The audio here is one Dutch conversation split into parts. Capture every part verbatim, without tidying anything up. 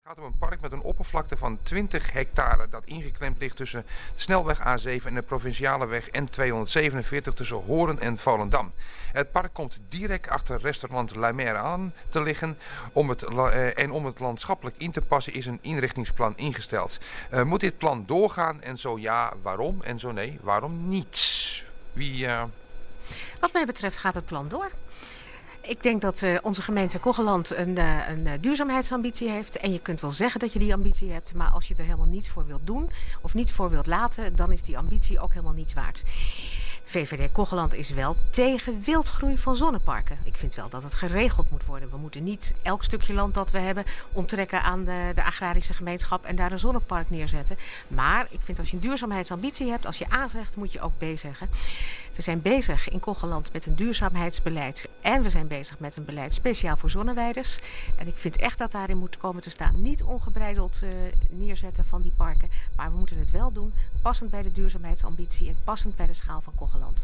Het gaat om een park met een oppervlakte van twintig hectare dat ingeklemd ligt tussen de snelweg A zeven en de provinciale weg N tweehonderdzevenenveertig tussen Hoorn en Volendam. Het park komt direct achter restaurant La Mer aan te liggen om het, uh, en om het landschappelijk in te passen is een inrichtingsplan ingesteld. Uh, moet dit plan doorgaan en zo ja, waarom en zo nee, waarom niet? Wie, uh... Wat mij betreft gaat het plan door. Ik denk dat uh, onze gemeente Kogeland een, uh, een uh, duurzaamheidsambitie heeft. En je kunt wel zeggen dat je die ambitie hebt, maar als je er helemaal niets voor wilt doen of niet voor wilt laten, dan is die ambitie ook helemaal niets waard. V V D Kogeland is wel tegen wildgroei van zonneparken. Ik vind wel dat het geregeld moet worden. We moeten niet elk stukje land dat we hebben onttrekken aan de, de agrarische gemeenschap en daar een zonnepark neerzetten. Maar ik vind als je een duurzaamheidsambitie hebt, als je A zegt, moet je ook B zeggen. We zijn bezig in Kogeland met een duurzaamheidsbeleid en we zijn bezig met een beleid speciaal voor zonneweiders. En ik vind echt dat daarin moet komen te staan. Niet ongebreideld uh, neerzetten van die parken, maar we moeten het wel doen passend bij de duurzaamheidsambitie en passend bij de schaal van Kogeland.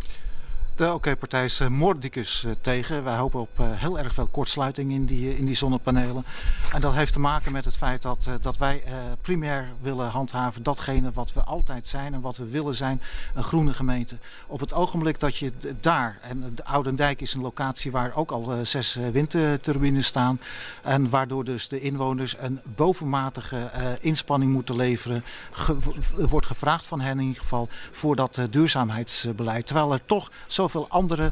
De O K-partij is uh, mordicus uh, tegen. Wij hopen op uh, heel erg veel kortsluiting in die, uh, in die zonnepanelen. En dat heeft te maken met het feit dat, uh, dat wij uh, primair willen handhaven datgene wat we altijd zijn en wat we willen zijn, een groene gemeente. Op het ogenblik dat je daar, en de Oudendijk is een locatie waar ook al uh, zes uh, windturbines staan. En waardoor dus de inwoners een bovenmatige uh, inspanning moeten leveren. Ge wordt gevraagd van hen in ieder geval voor dat uh, duurzaamheidsbeleid. Terwijl er toch zo zoveel andere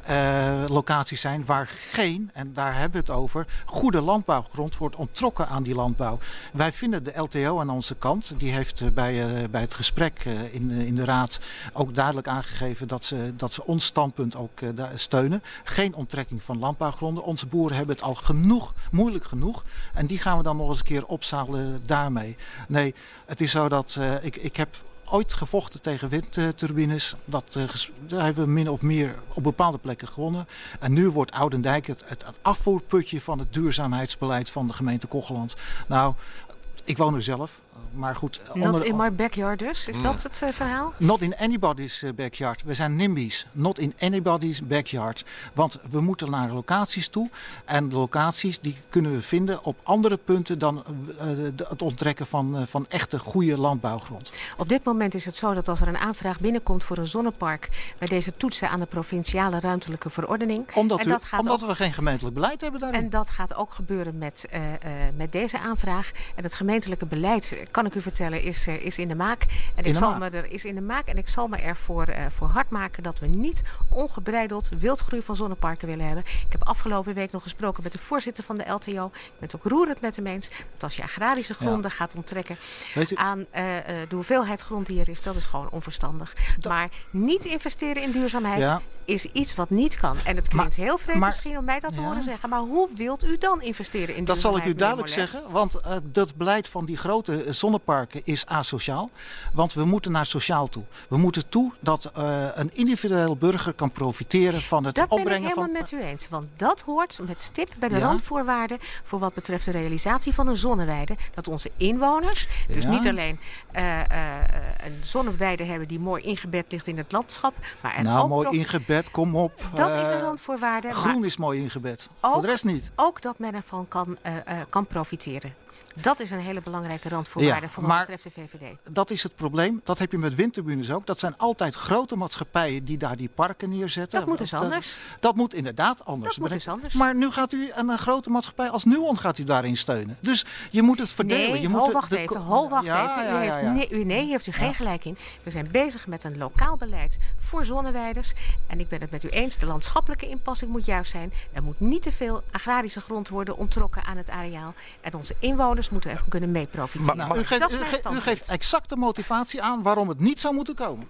uh, locaties zijn waar geen, en daar hebben we het over, goede landbouwgrond wordt onttrokken aan die landbouw. Wij vinden de L T O aan onze kant, die heeft uh, bij, uh, bij het gesprek uh, in, uh, in de raad ook duidelijk aangegeven dat ze, dat ze ons standpunt ook uh, steunen. Geen onttrekking van landbouwgronden. Onze boeren hebben het al genoeg, moeilijk genoeg. En die gaan we dan nog eens een keer opzadelen daarmee. Nee, het is zo dat uh, ik, ik heb ooit gevochten tegen windturbines. Dat, uh, daar hebben we min of meer op bepaalde plekken gewonnen. En nu wordt Oudendijk het, het, het afvoerputje van het duurzaamheidsbeleid van de gemeente Kogeland. Nou, ik woon er zelf. Maar goed, Not onder, in my backyard dus? Is mm. dat het uh, verhaal? Not in anybody's backyard. We zijn NIMBY's. Not in anybody's backyard. Want we moeten naar locaties toe. En de locaties die kunnen we vinden op andere punten dan uh, de, het onttrekken van, uh, van echte goede landbouwgrond. Op dit moment is het zo dat als er een aanvraag binnenkomt voor een zonnepark, wij deze toetsen aan de provinciale ruimtelijke verordening. Omdat, en u, dat gaat omdat ook, we geen gemeentelijk beleid hebben daarin. En dat gaat ook gebeuren met, uh, uh, met deze aanvraag. En het gemeentelijke beleid, kan ik u vertellen, is, uh, is in de maak. En ik zal me er is in de maak en ik zal me ervoor uh, voor hard maken dat we niet ongebreideld wildgroei van zonneparken willen hebben. Ik heb afgelopen week nog gesproken met de voorzitter van de L T O. Ik ben het ook roerend met hem eens dat als je agrarische gronden ja. gaat onttrekken aan uh, uh, de hoeveelheid grond die er is, dat is gewoon onverstandig. Dat... Maar niet investeren in duurzaamheid ja. is iets wat niet kan. En het klinkt maar, heel vreemd maar, misschien om mij dat te ja. horen zeggen, maar hoe wilt u dan investeren in dat duurzaamheid? Dat zal ik u duidelijk zeggen, want uh, dat beleid van die grote zonneparken is asociaal. Want we moeten naar sociaal toe. We moeten toe dat uh, een individueel burger kan profiteren van het dat opbrengen van... Dat ben ik helemaal van... met u eens. Want dat hoort met stip bij de ja. randvoorwaarden voor wat betreft de realisatie van een zonneweide. Dat onze inwoners dus ja. niet alleen uh, uh, een zonneweide hebben die mooi ingebed ligt in het landschap. Maar en nou, ook mooi nog... ingebed, kom op. Dat uh, is een randvoorwaarde. Groen maar is mooi ingebed. ook, voor de rest niet. Ook dat men ervan kan, uh, uh, kan profiteren. Dat is een hele belangrijke randvoorwaarde ja, voor wat betreft de V V D. Dat is het probleem. Dat heb je met windturbines ook. Dat zijn altijd grote maatschappijen die daar die parken neerzetten. Dat moet dus anders. Dat, dat moet inderdaad anders. Dat moet dus anders. Maar nu gaat u een, een grote maatschappij als Nuon gaat u daarin steunen. Dus je moet het verdelen. Nee, je ho, moet wacht de, even. Ho, wacht ja, even. Ja, u ja, heeft, ja. nee, u, nee, heeft u geen ja. gelijk in. We zijn bezig met een lokaal beleid voor zonneweiders. En ik ben het met u eens. De landschappelijke inpassing moet juist zijn. Er moet niet te veel agrarische grond worden onttrokken aan het areaal. En onze inwoners moeten er kunnen mee profiteren. Maar, nou, u, geeft, u, ge, u geeft exacte motivatie aan waarom het niet zou moeten komen.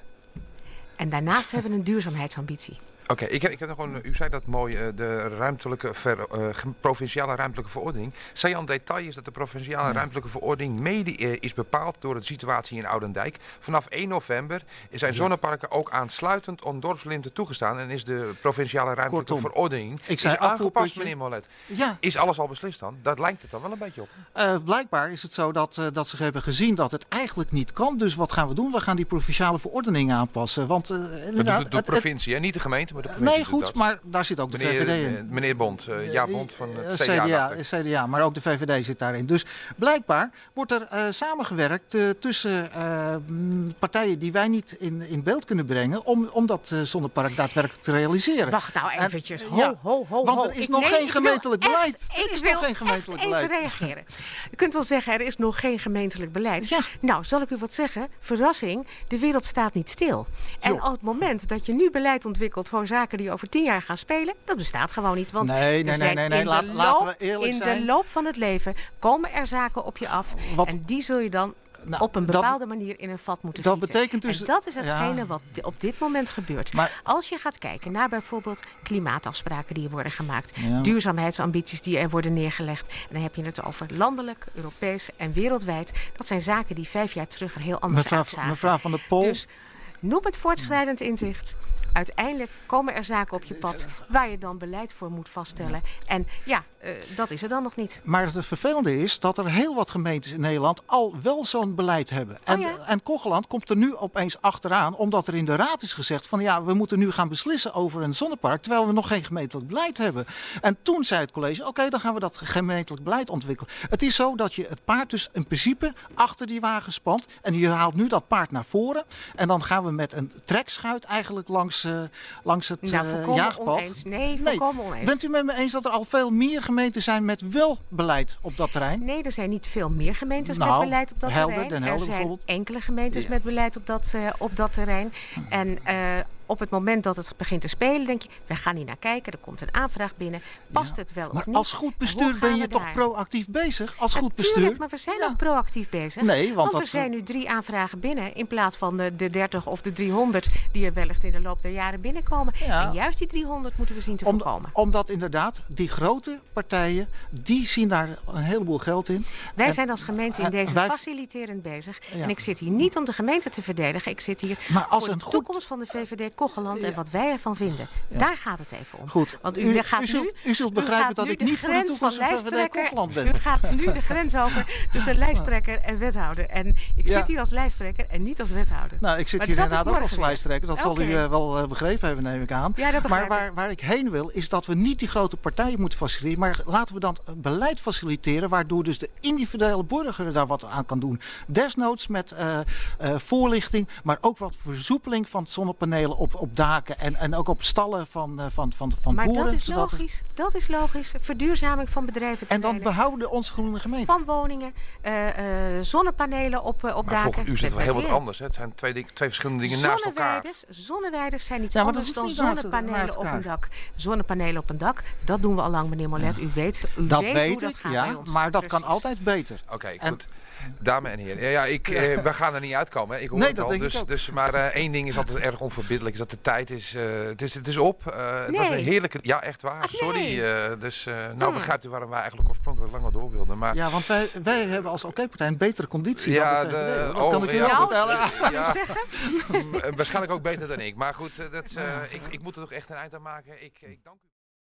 En daarnaast hebben we een duurzaamheidsambitie. Oké, okay, ik, ik heb nog gewoon, u zei dat mooi, uh, de ruimtelijke ver, uh, provinciale ruimtelijke verordening. Sajan detail is dat de provinciale ja. ruimtelijke verordening mede uh, is bepaald door de situatie in Oudendijk. Vanaf één november zijn ja. zonneparken ook aansluitend aan dorpslinten toegestaan en is de provinciale ruimtelijke Kortom, verordening ik zei is aangepast, meneer Molet. Ja. Is alles al beslist dan? Dat lijkt het dan wel een beetje op. Uh, blijkbaar is het zo dat, uh, dat ze hebben gezien dat het eigenlijk niet kan. Dus wat gaan we doen? We gaan die provinciale verordening aanpassen. Want, uh, dat doet de, de provincie, het, hè? Niet de gemeente. maar de provincie Nee, doet goed, dat. maar daar zit ook de Meneer, V V D in. Meneer Bond, uh, ja, Bond van het Uh, C D A. C D A, dacht ik. C D A, maar ook de V V D zit daarin. Dus blijkbaar wordt er uh, samengewerkt uh, tussen uh, partijen die wij niet in, in beeld kunnen brengen om, om dat uh, zonnepark daadwerkelijk te realiseren. Wacht nou En, eventjes. Ho, ja, ho, ho, want ho. er is Ik- nog nee, geen ik wil gemeentelijk echt- beleid. Er ik is wil nog geen gemeentelijk echt beleid. even reageren. U kunt wel zeggen, er is nog geen gemeentelijk beleid. Ja. Nou, zal ik u wat zeggen? Verrassing, de wereld staat niet stil. En Jo. op het moment dat je nu beleid ontwikkelt voor zaken die over tien jaar gaan spelen, dat bestaat gewoon niet. Want Nee, nee, er nee, zijn nee, nee. in de Laat- loop- laten we eerlijk in zijn. de loop van het leven komen er zaken op je af. Wat- En die zul je dan Nou, op een dat- bepaalde manier in een vat moeten dat gieten. betekent dus- En dat is hetgene ja. wat di- op dit moment gebeurt. Maar- Als je gaat kijken naar bijvoorbeeld klimaatafspraken die er worden gemaakt, Ja. duurzaamheidsambities die er worden neergelegd, en dan heb je het over landelijk, Europees en wereldwijd. Dat zijn zaken die vijf jaar terug er heel anders Mevrouw, uitzagen. mevrouw van der Pol, Dus noem het voortschrijdend inzicht. Uiteindelijk komen er zaken op je pad waar je dan beleid voor moet vaststellen. En ja, uh, dat is er dan nog niet. maar het vervelende is dat er heel wat gemeentes in Nederland al wel zo'n beleid hebben. En, ja? en Kogeland komt er nu opeens achteraan, omdat er in de raad is gezegd van ja, we moeten nu gaan beslissen over een zonnepark, terwijl we nog geen gemeentelijk beleid hebben. En toen zei het college, oké, dan gaan we dat gemeentelijk beleid ontwikkelen. Het is zo dat je het paard dus in principe achter die wagen spant en je haalt nu dat paard naar voren en dan gaan we met een trekschuit eigenlijk langs, uh, langs het Nou, uh, volkomen jaagpad. oneens. Nee, volkomen oneens. Bent u met me eens dat er al veel meer gemeenten zijn met wel beleid op dat terrein? Nee, er zijn niet veel meer gemeentes Nou, met beleid op dat Helder, terrein. Den Er Helder zijn bijvoorbeeld. enkele gemeentes Ja. met beleid op dat, uh, op dat terrein. En uh, op het moment dat het begint te spelen, denk je, we gaan hier naar kijken. Er komt een aanvraag binnen. Past Ja. het wel Maar of niet? als goed En hoe bestuur gaan ben we je toch daar? proactief bezig? Als goed Natuurlijk, bestuur? maar we zijn Ja. ook proactief bezig. Nee, want Want dat- er zijn nu drie aanvragen binnen in plaats van de, de dertig of de driehonderd die er wellicht in de loop der jaren binnenkomen. Ja. En juist die driehonderd moeten we zien te Om, voorkomen. omdat inderdaad, die grote partijen, die zien daar een heleboel geld in. Wij En- zijn als gemeente in en deze wij- faciliterend bezig. Ja. En ik zit hier niet om de gemeente te verdedigen. Ik zit hier Maar als voor een de goed- toekomst van de V V D Kocheland en wat wij ervan vinden. Ja. Daar gaat het even om. Goed, Want u, u, gaat u, zult, nu, u zult u begrijpen gaat dat nu ik de niet voor de grens toekomst van van V V D lijsttrekker- Kogeland ben. U gaat nu de grens over tussen lijsttrekker en wethouder. En ik Ja. zit hier als lijsttrekker en niet als wethouder. Nou, ik zit Maar hier dat inderdaad is ook als morgen weer. lijsttrekker. Dat zal u Oké. uh, wel uh, begrepen hebben, neem ik aan. Ja, dat maar begrijp waar, ik. waar ik heen wil, is dat we niet die grote partijen moeten faciliteren. Maar laten we dan beleid faciliteren, waardoor dus de individuele burger daar wat aan kan doen. Desnoods met uh, uh, voorlichting, maar ook wat versoepeling van zonnepanelen op, op daken. En, en ook op stallen van, uh, van, van, van Maar boeren. dat is zodat- logisch. Dat is logisch. Verduurzaming van bedrijven. En dan behouden onze groene gemeente. van woningen, uh, uh, zonnepanelen op, uh, op Maar daken. volgens u is het Met wel heel wat materieel. anders. Hè? Het zijn twee, ding- twee verschillende dingen naast elkaar. Zonneweiders, zonneweiders zijn iets Ja, maar dat anders hoeft dan niet naast- naast zonnepanelen op elkaar. een dak. Zonnepanelen op een dak, dat doen we al lang, meneer Molet. U weet, u Dat weet weet hoe dat ik, gaat bij ja. ons. Maar dat kan Precies. altijd beter. Oké, En- goed. Dames en heren. Ja, ja, ik, eh, we gaan er niet uitkomen. Hè. Ik hoor Nee, het dat al. denk ik Dus, ook. dus, maar eh, één ding is altijd erg onverbiddelijk. Is dat de tijd is... eh, het, is het is op. Eh, het was een Nee. heerlijke... Ja, echt waar. Ach, Sorry. nee. eh, dus eh, nou Hmm. begrijpt u waarom wij eigenlijk oorspronkelijk langer door wilden. Maar Ja, want wij, wij hebben als oké-partij een betere conditie Ja, dan de V V D. de- hoor. Dat oh, kan ik u ja. wel Nou, vertellen. Iets van u Ja. zeggen? mm, waarschijnlijk ook beter dan ik. Maar goed, eh, dat, eh, ik, ik moet er toch echt een eind aan maken. Ik, ik dank u.